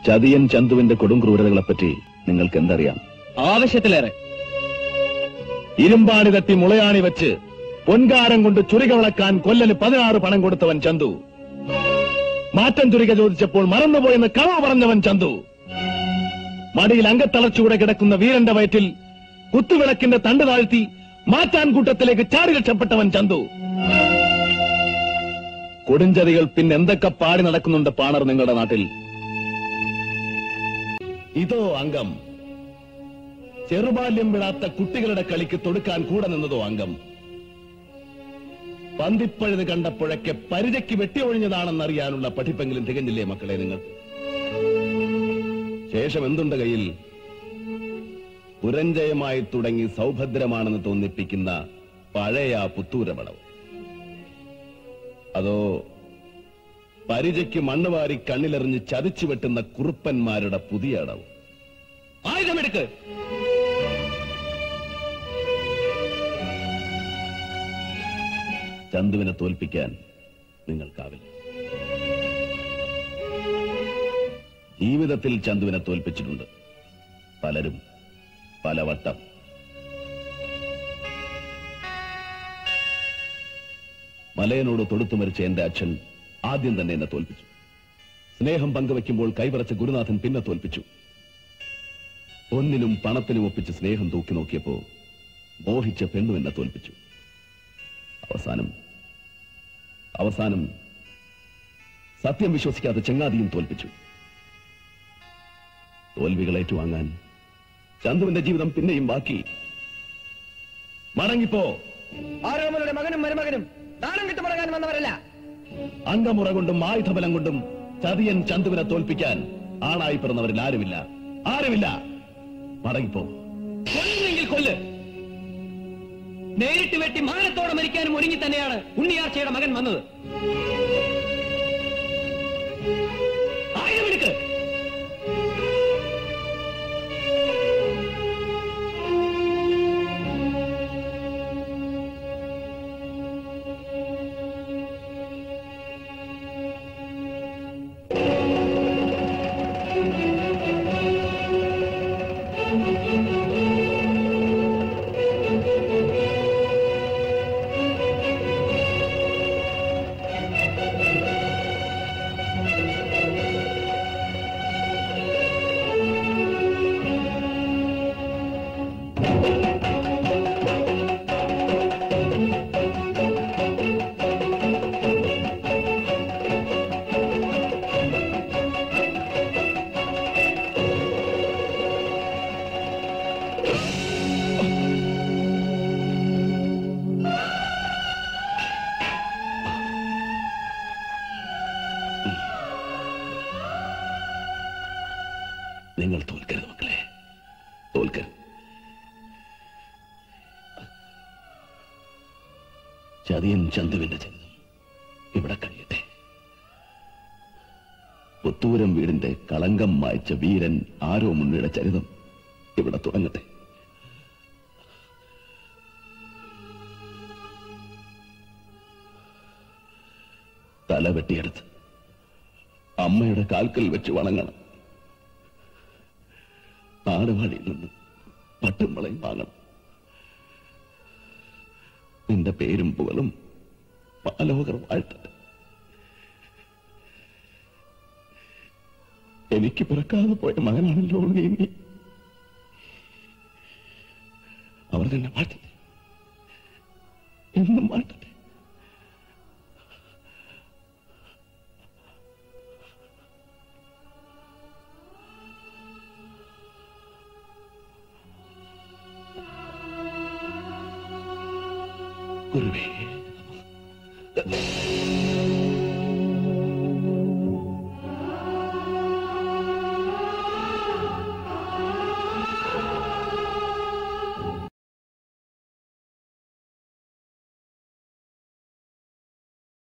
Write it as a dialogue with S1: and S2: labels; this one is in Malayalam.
S1: ചതിയൻ ചന്തുവിന്റെ കൊടുംക്രൂരതകളെപ്പറ്റി നിങ്ങൾക്ക് എന്തറിയാം?
S2: ആവശ്യത്തിലേറെ.
S1: ഇരുമ്പാണി തട്ടി മുളയാണി വെച്ച് പൊൻകാരം കൊണ്ട് ചുരിക വിളക്കാൻ കൊല്ലന് 16 പണം കൊടുത്തവൻ ചന്തു. മാറ്റം ചുരിക ചോദിച്ചപ്പോൾ മറന്നുപോയെന്ന് കളവ് പറഞ്ഞവൻ ചന്തു. മടിയിൽ അങ്കത്തളച്ചുകൂടെ കിടക്കുന്ന വീരന്റെ വയറ്റിൽ കുത്തുവിളക്കിന്റെ തണ്ട് താഴ്ത്തി മാറ്റാൻ കൂട്ടത്തിലേക്ക് ചാടി രക്ഷപ്പെട്ടവൻ ചന്തു. കൊടുഞ്ചതികൾ പിന്നെന്തൊക്കെ പാടി നടക്കുന്നുണ്ട് പാണർ നിങ്ങളുടെ നാട്ടിൽ? ഇതോ അംഗം. ചെറുബാല്യം വിടാത്ത കുട്ടികളുടെ കളിക്ക് തൊടുക്കാൻ കൂടെ നിന്നതോ അംഗം. പന്തിപ്പഴുത് കണ്ടപ്പോഴൊക്കെ പരിചയ്ക്ക് വെട്ടിയൊഴിഞ്ഞതാണെന്നറിയാനുള്ള പഠിപ്പെങ്കിലും തികഞ്ഞില്ലേ മക്കളെ നിങ്ങൾ? ശേഷം എന്തുണ്ട് കയ്യിൽ? പുരഞ്ജയമായി തുടങ്ങി സൗഭദ്രമാണെന്ന് തോന്നിപ്പിക്കുന്ന പഴയ പുത്തൂരമടവ്. അതോ പരിചയ്ക്ക് മണ്ണുവാരി കണ്ണിലെറിഞ്ഞ് ചതിച്ചു വെട്ടുന്ന കുറുപ്പന്മാരുടെ പുതിയ അടവ്?
S2: ആയുധമെടുക്ക്.
S1: ചന്തുവിനെ തോൽപ്പിക്കാൻ നിങ്ങൾക്കാവില്ല. ജീവിതത്തിൽ ചന്തുവിനെ തോൽപ്പിച്ചിട്ടുണ്ട് പലരും പലവട്ടം. മലയനോട് തൊടുത്തു മരിച്ച എന്റെ അച്ഛൻ ആദ്യം തന്നെ എന്നെ തോൽപ്പിച്ചു. സ്നേഹം പങ്കുവയ്ക്കുമ്പോൾ കൈവറച്ച ഗുരുനാഥൻ പിന്നെ തോൽപ്പിച്ചു. പൊന്നിനും പണത്തിനും ഒപ്പിച്ച് സ്നേഹം തൂക്കി നോക്കിയപ്പോ മോഹിച്ച പെണ്ണു എന്നെ തോൽപ്പിച്ചു. അവസാനം സത്യം വിശ്വസിക്കാതെ ചങ്ങാതിയും തോൽപ്പിച്ചു. തോൽവികൾ ഏറ്റുവാങ്ങാൻ ചന്തുവിന്റെ ജീവിതം പിന്നെയും ബാക്കി. മടങ്ങിപ്പോ.
S2: ആരോമലുടെ മകനും മരുമകനും ദാനം കിട്ടു മടങ്ങാൻ വന്നവരല്ല.
S1: അംഗമുറ കൊണ്ടും ആയുധബലം കൊണ്ടും ചതിയൻ ചന്തുവിനെ തോൽപ്പിക്കാൻ ആണായി പിറന്നവരിൽ ആരുമില്ല. മടങ്ങിപ്പോ.
S2: കൊല്ലുന്നെങ്കിൽ കൊല്ല്. നേരിട്ട് വെട്ടി മാനത്തോടെ മരിക്കാനും ഒരുങ്ങി തന്നെയാണ് ഉണ്ണിയാർച്ചയുടെ മകൻ വന്നത്. ആയുധമെടുക്ക്.
S1: നിങ്ങൾ തോൽക്കരുത് മക്കളെ, തോൽക്കരുത്. ചതിയൻ ചന്തുവിന്റെ ചരിതം ഇവിടെ കഴിയട്ടെ. പുത്തൂരം വീടിന്റെ കളങ്കം മായ്ച്ച വീരൻ ആരോമുണ്ണിയുടെ ചരിതം ഇവിടെ തുടങ്ങട്ടെ. തല വെട്ടിയെടുത്ത് അമ്മയുടെ കാൽക്കൽ വെച്ച് വണങ്ങണം. നാടുവാഴിയിൽ നിന്ന് പട്ടും വളയും വാങ്ങണം. നിന്റെ പേരും പുകളും മാലോകർ വാഴ്ത്തട്ടെ. എനിക്ക് പിറക്കാതെ പോയ മകനാണല്ലോ നീ. അവർ തന്നെ വാഴ്ത്തട്ടെ, എന്നും വാഴ്ത്തട്ടെ. ഗുരുവേ.